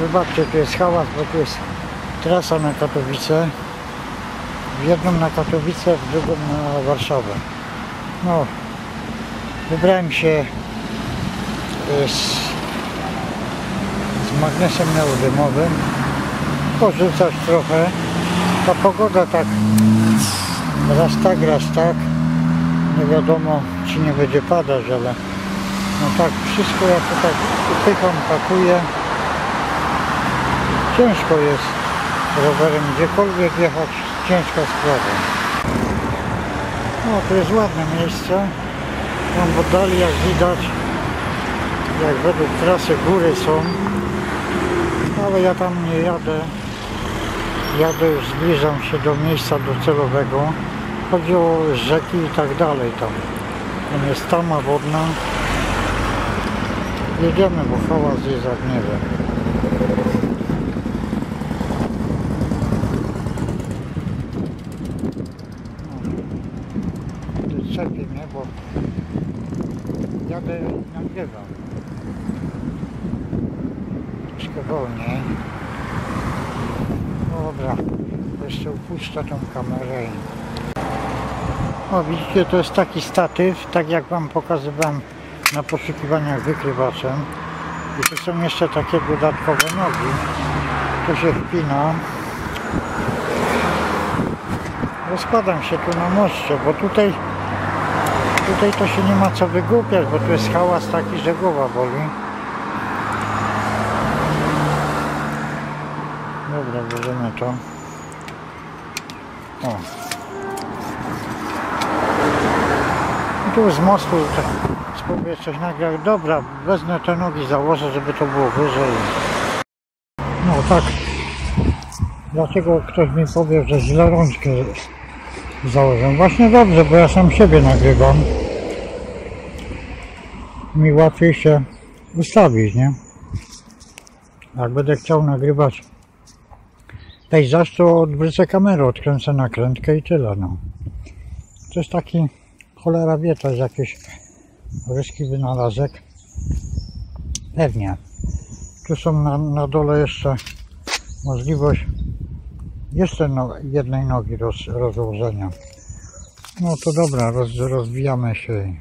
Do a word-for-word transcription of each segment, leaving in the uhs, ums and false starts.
Wybaczcie, tu jest hałas, bo tu jest trasa na Katowice. W jedną na Katowice, w drugą na Warszawę. No, wybrałem się z, z magnesem neodymowym. Porzucać trochę. Ta pogoda tak raz tak, raz tak. Nie wiadomo, czy nie będzie padać, ale no tak, wszystko ja to tak upycham, pakuję. Ciężko jest rowerem gdziekolwiek jechać, ciężka sprawa. No, to jest ładne miejsce. Tam w oddali, jak widać, jak według trasy góry są, ale ja tam nie jadę. Jadę, już zbliżam się do miejsca docelowego. Chodzi o rzeki i tak dalej tam. Tam jest tama wodna. Jedziemy, bo hałas jest jak nie wiem. No. Czepie mnie, bo jadę i nagrywam. Troszkę wolniej. Dobra, jeszcze upuszczę tą kamerę. O, widzicie, to jest taki statyw, tak jak wam pokazywałem na poszukiwaniach wykrywaczem. I tu są jeszcze takie dodatkowe nogi. To się wpina. Rozkładam się tu na moście, bo tutaj tutaj to się nie ma co wygłupiać, bo tu jest hałas taki, że głowa boli. Dobra, bierzemy to. O. I tu z mostu spróbuję coś nagrać. Dobra, wezmę te nogi, założę, żeby to było wyżej. No tak. Dlaczego ktoś mi powie, że źle rączkę założę? Właśnie dobrze, bo ja sam siebie nagrywam. Mi łatwiej się ustawić, nie? Jak będę chciał nagrywać pejzaż, to odwrócę kamerę, odkręcę nakrętkę i tyle, no. To jest taki, cholera wie, to jest jakieś ryski wynalazek. Pewnie. Tu są na, na dole jeszcze możliwość jeszcze no, jednej nogi roz, rozłożenia. No to dobra, roz, rozwijamy się.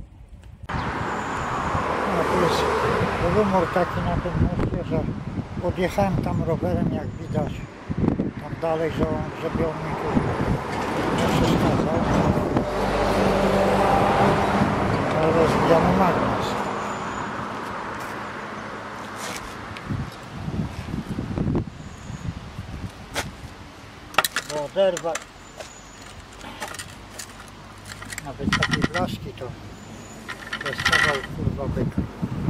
No, tu jest wymór taki na tym moście, że podjechałem tam rowerem, jak widać, tam dalej, że on, żeby on mi tu nie przeszkadzał. Ale rozbijamy magnes. Bo oderwać nawet takie blaszki, to, to jest kawał kurwa byka.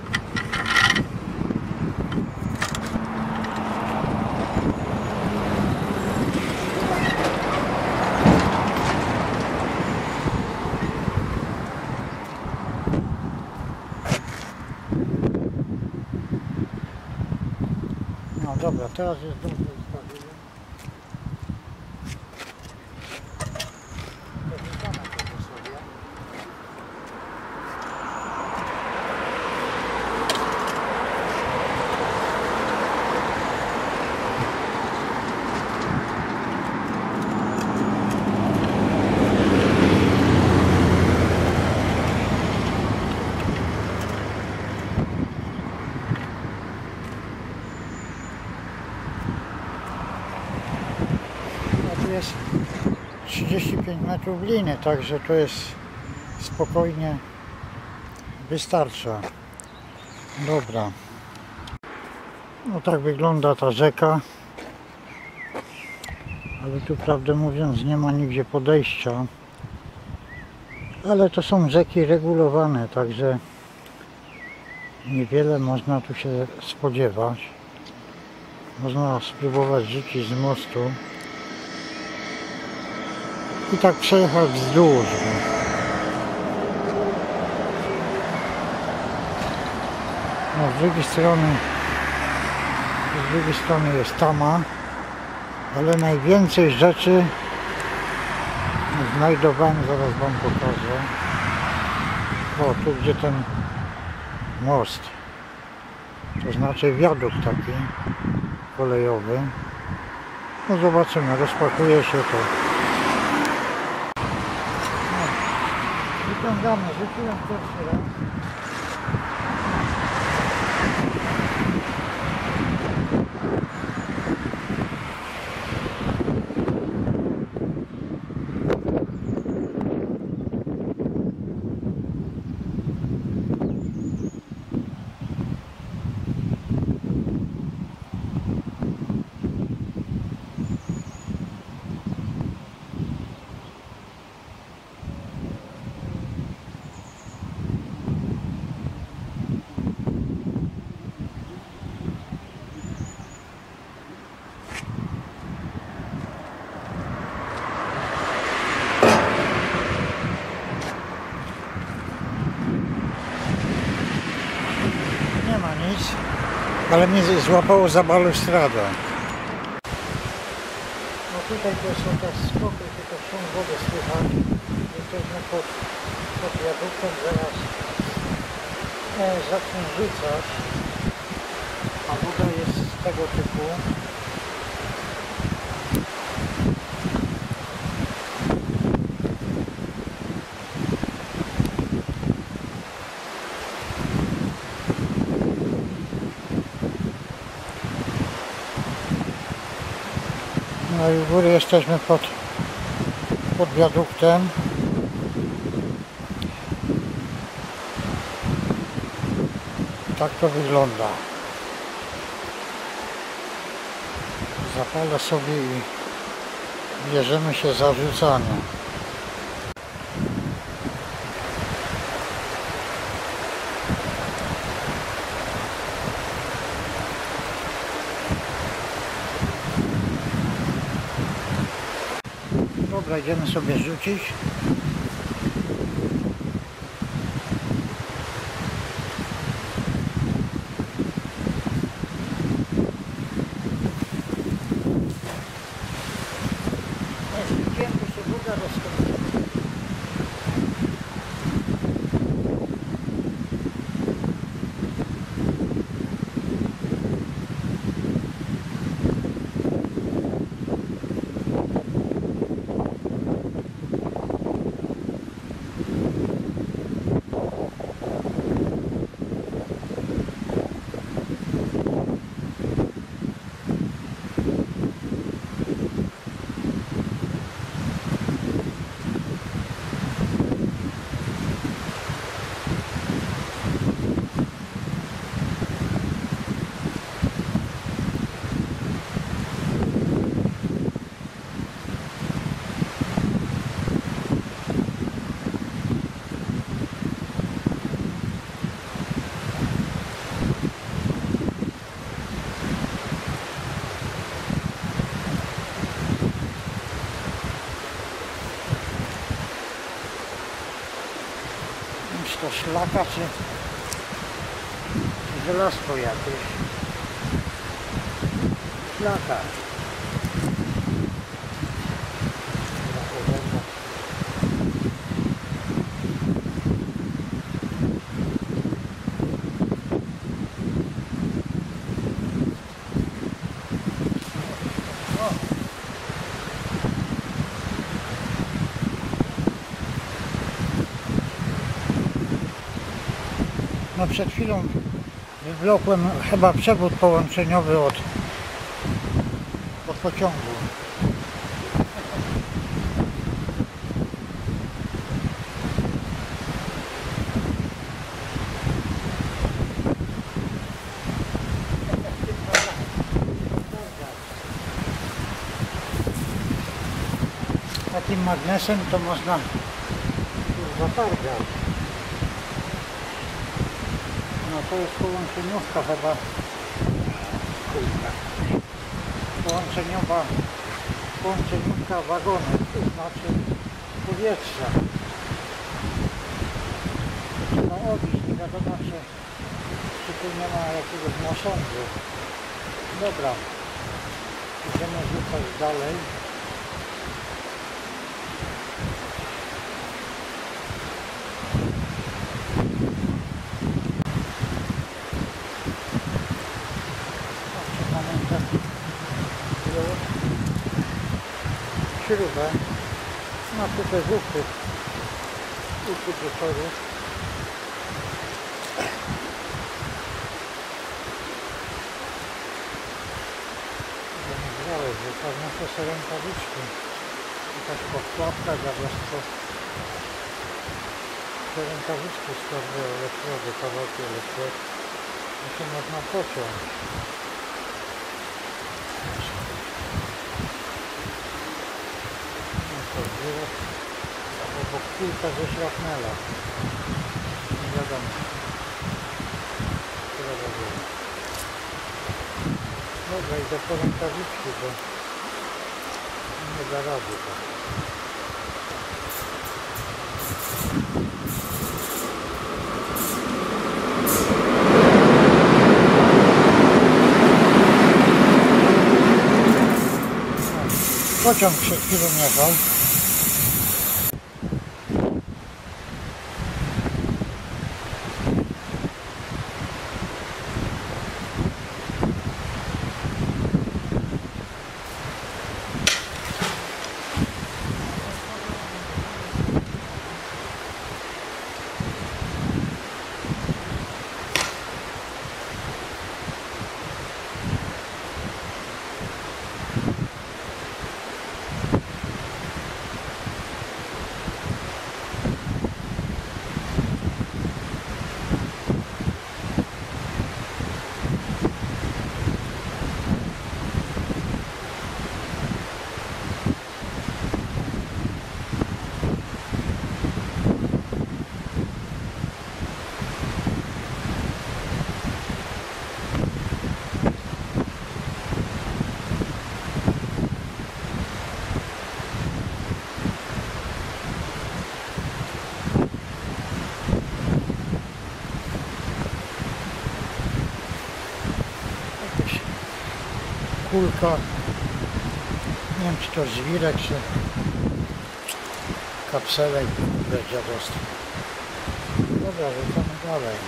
No dobra, teraz jest dobrze ustawiłem. Powitamy to sobie. Jest trzydzieści pięć metrów liny, także to jest spokojnie wystarcza. Dobra. No tak wygląda ta rzeka. Ale tu prawdę mówiąc nie ma nigdzie podejścia. Ale to są rzeki regulowane, także niewiele można tu się spodziewać. Można spróbować rzucić z mostu i tak przejechać wzdłuż. No, z drugiej strony z drugiej strony jest tama, ale najwięcej rzeczy znajdowałem, zaraz wam pokażę. O, tu gdzie ten most. To znaczy wiadukt taki kolejowy. No zobaczymy, rozpakuje się to. No, wyciągamy, rzuciłem pierwszy raz. Nie ma nic, ale mnie złapało za balustradę. No tutaj to są te skoki, tylko szum wody słychać. Jesteśmy pod, pod wiaduktem, zaraz e, zacznie rzucać, a woda jest z tego typu. No i u góry jesteśmy pod, pod wiaduktem. Tak to wygląda. Zapalę sobie i bierzemy się za rzucanie. Dobra, idziemy sobie rzucić. Rzuciłem, to się woda rozchodzi. To szlaka czy, czy żelazko jakieś? Szlaka. No przed chwilą wywlokłem chyba przewód połączeniowy od, od pociągu. Takim magnesem to można zatargać. No to jest połączeniówka chyba. Połączeniowa, połączeniówka wagonów, to znaczy powietrza. Trzeba odbić, nie wiadomo czy, czy tu nie ma jakiegoś nasądu. Dobra, idziemy rzucać dalej. śrubę. Ma tutaj uchwyt, uchwyt do torów. Zamierzałeś, że tak noszę sobie rękawiczki. Jakaś podkładka dla wreszcie. Te rękawiczki z torby elektrody, kawałki elektrody. To się można pociąć. Obok kulka ze szrapnela. Nie wiadomo. Tyle było. Dobra, idę po rękawiczki, bo nie da rady tak. Pociąg przed chwilą jechał. Kulka, nie wiem czy to żwirek, czy kapselek bez dziadostwa. Dobra, wracamy dalej.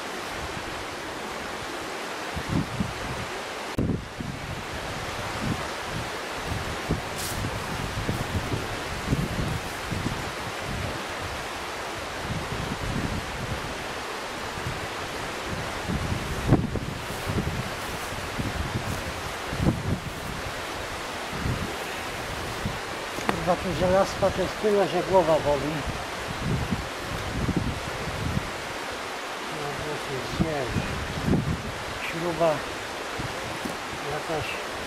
Tu żelazka to jest tyle, że głowa boli. Trzeba się zjeść. Śruba jakaś.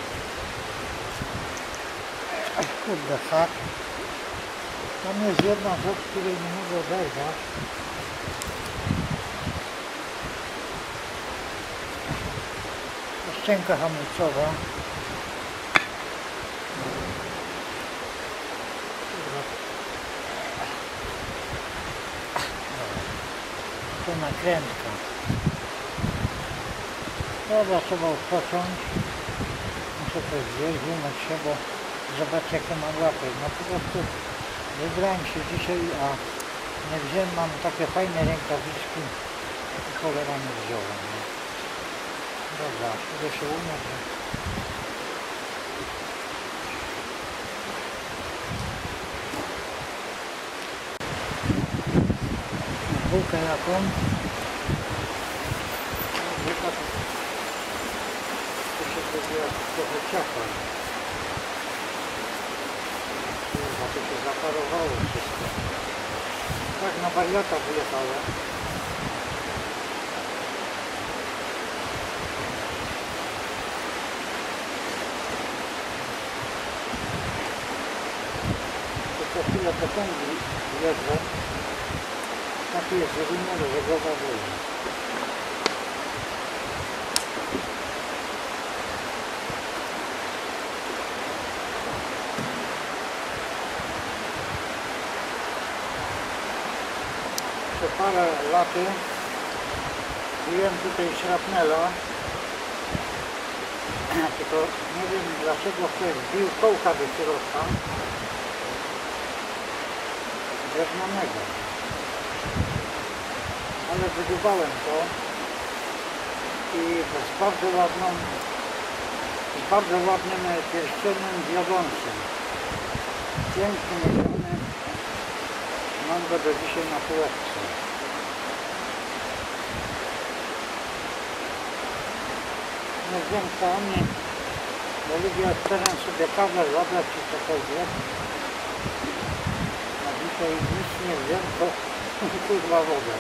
Kurde, hak. Tam jest jedna rzecz, której nie mogę oderwać. Ścianka hamulcowa. To nakrętka. Dobra, trzeba odpocząć. Muszę to zjeść, wymyć się, bo zobaczcie jakie mam łapy. No po prostu wybrałem się dzisiaj, a nie wziąłem, mam takie fajne rękawiczki i cholera nie wziąłem. No. Dobra, idę się umyć. Bułkę jaką? Bułka to, to się zrobiła trochę ciapa. Kurwa, to się zaparowało wszystko. Tak na wariata wyjechałem. To co chwilę pociągi jeżdżę. Taki jest zrozumiały, że głowa boli. Przez parę lat byłem tutaj szrapnela, tylko nie wiem dlaczego ktoś wbił kołka do środka drewnianego. Ale wydubałem to i z bardzo ładną, z bardzo ładnym pierścieniem wiodącym. Piękny mierzony. Mam go do dzisiaj na półeczce. Nie wiem co oni, bo lubię teraz sobie kawę zabrać czy cokolwiek. A dzisiaj nic nie wiem, to kurwa wodę.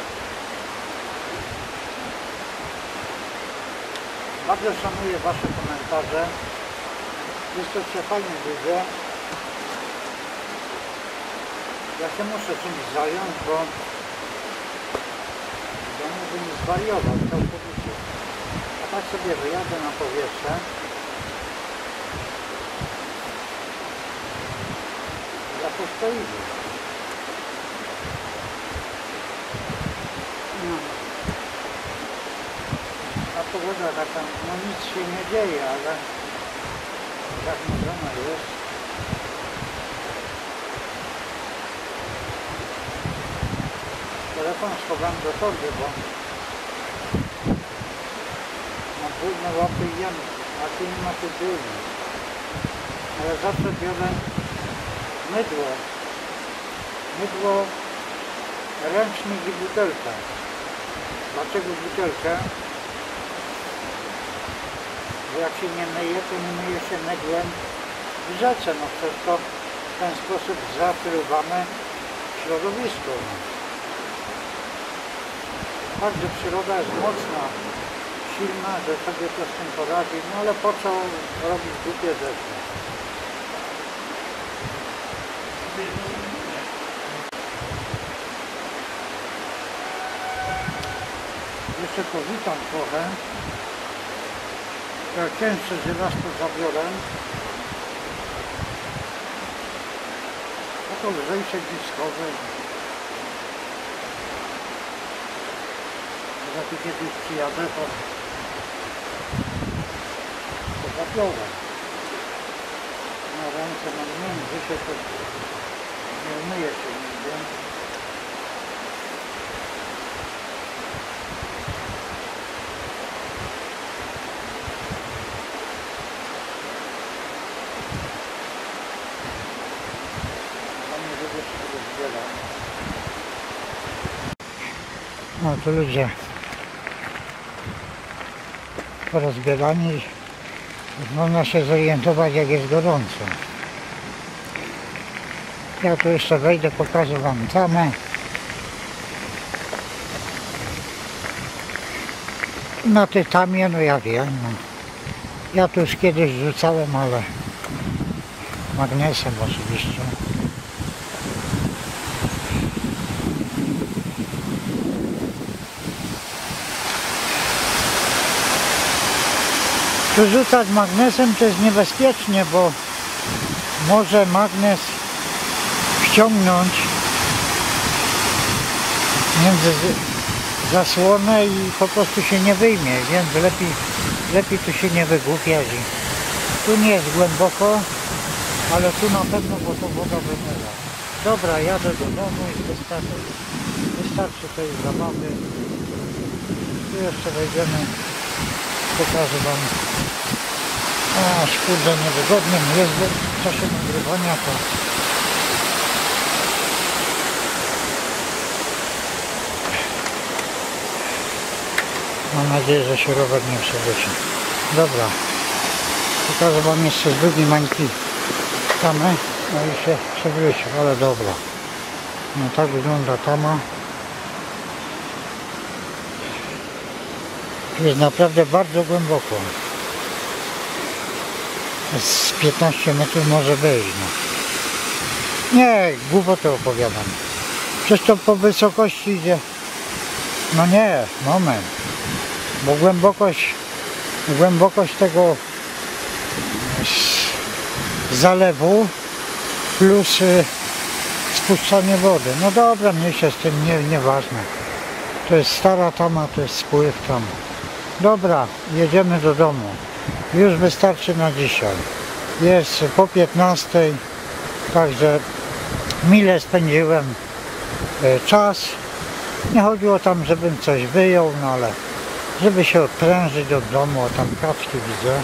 Bardzo szanuję wasze komentarze. Jesteście fajnie ludzie. Ja się muszę czymś zająć, bo ja mogę nie zwariować całkowicie. A tak sobie wyjadę na powietrze. Jakoś to idzie. No. A pogoda taka, no nic się nie dzieje, ale zachmurzona jest. Telefon schowam do torby, bo na brudne łapy jem, a tu nie ma tu brudne. Ale zawsze biorę mydło. Mydło, ręcznik i butelkę. Dlaczego butelkę? Bo jak się nie myje, to nie myje się mydłem w rzece. No przecież to w ten sposób zatruwamy środowisko. Także przyroda jest mocna, silna, że sobie to z tym poradzi, no ale po co robić głupie rzeczy? Jeszcze powitam trochę. Ja cięższe żelazko zabiorę. A to lżejsze diskowe. Jak tu kiedyś przyjadę, to, to zabiorę. Na ręce mam między się, to nie umyję się nigdy. Tam nie lubię się tego zbierać. No to ludzie porozbierani, można się zorientować, jak jest gorąco. Ja tu jeszcze wejdę, pokażę wam tamę. Na tej tamie, no ja wiem, no. Ja tu już kiedyś rzucałem, ale magnesem oczywiście. Tu rzucać magnesem to jest niebezpiecznie, bo może magnes wciągnąć między zasłonę i po prostu się nie wyjmie, więc lepiej, lepiej tu się nie wygłupiać. Tu nie jest głęboko, ale tu na pewno, bo to woda wymywa. Dobra, jadę do domu i wystarczy, wystarczy tej zabawy. Tu jeszcze wejdziemy, pokażę wam. Aż kurde, niewygodnie mi jest, bo w czasie nagrywania to mam nadzieję, że się rower nie przewróci. Dobra, pokażę wam jeszcze z drugiej mańki tamę, no i się przewrócił, ale dobra. No tak wygląda tama. Tu jest naprawdę bardzo głęboko. Z piętnaście metrów może być. No. Nie, głupotę opowiadam. Przecież to po wysokości idzie. No nie, moment. Bo głębokość, głębokość tego zalewu plus y, spuszczanie wody. No dobra, mniejsze z tym, nie, nieważne. To jest stara tama, to jest spływ tam. Dobra, jedziemy do domu. Już wystarczy na dzisiaj. Jest po piętnastej, także mile spędziłem czas. Nie chodziło tam, żebym coś wyjął, no ale żeby się odprężyć od domu, tam kaczki widzę.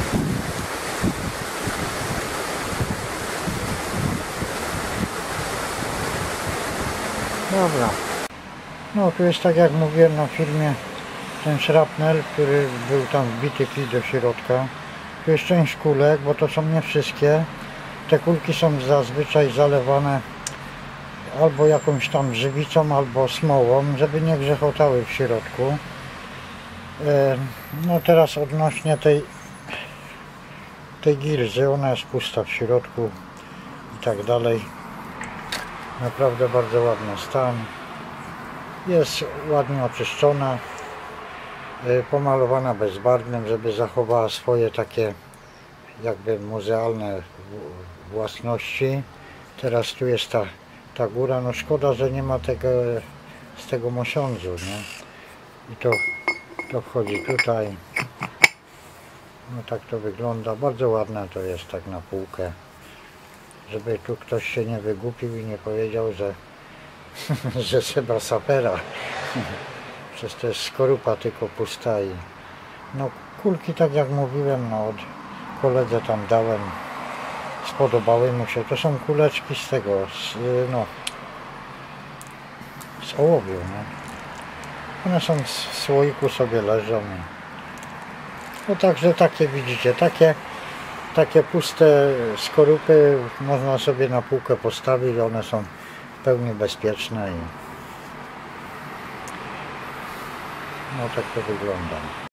Dobra. No tu jest, tak jak mówiłem na filmie, ten szrapnel, który był tam wbity kij do środka. Tu jest część kulek, bo to są nie wszystkie. Te kulki są zazwyczaj zalewane albo jakąś tam żywicą, albo smołą, żeby nie grzechotały w środku. No teraz odnośnie tej tej gilzy, ona jest pusta w środku i tak dalej. Naprawdę bardzo ładny stan. Jest ładnie oczyszczona, pomalowana bezbarwnym, żeby zachowała swoje takie jakby muzealne własności. Teraz tu jest ta, ta góra, no szkoda, że nie ma tego z tego mosiądzu, nie? I to, to wchodzi tutaj. No tak to wygląda, bardzo ładne to jest tak na półkę, żeby tu ktoś się nie wygłupił i nie powiedział, że że trzeba sapera. Przecież to jest skorupa tylko pusta. I no kulki, tak jak mówiłem, no od koledze tam dałem, spodobały mu się. To są kuleczki z tego, z, no z ołowiu, no. One są w słoiku, sobie leżą. No także takie widzicie, takie takie puste skorupy można sobie na półkę postawić, one są w pełni bezpieczne i no tak to wygląda.